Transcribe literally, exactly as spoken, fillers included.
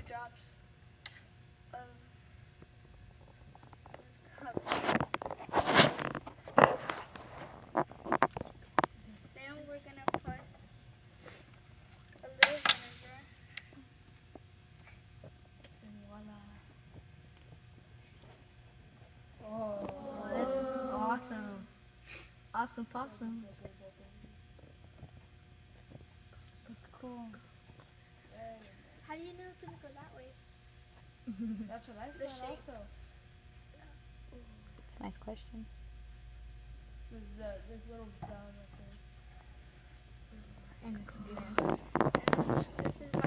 drops of cup. Then we're gonna put a little vinegar. And voila. Oh, that's awesome. Awesome possum. That's cool. How do you know it's gonna go that way? That's what I The thought shape. also. It's a nice question. There's uh, this little down right there. And it's And this is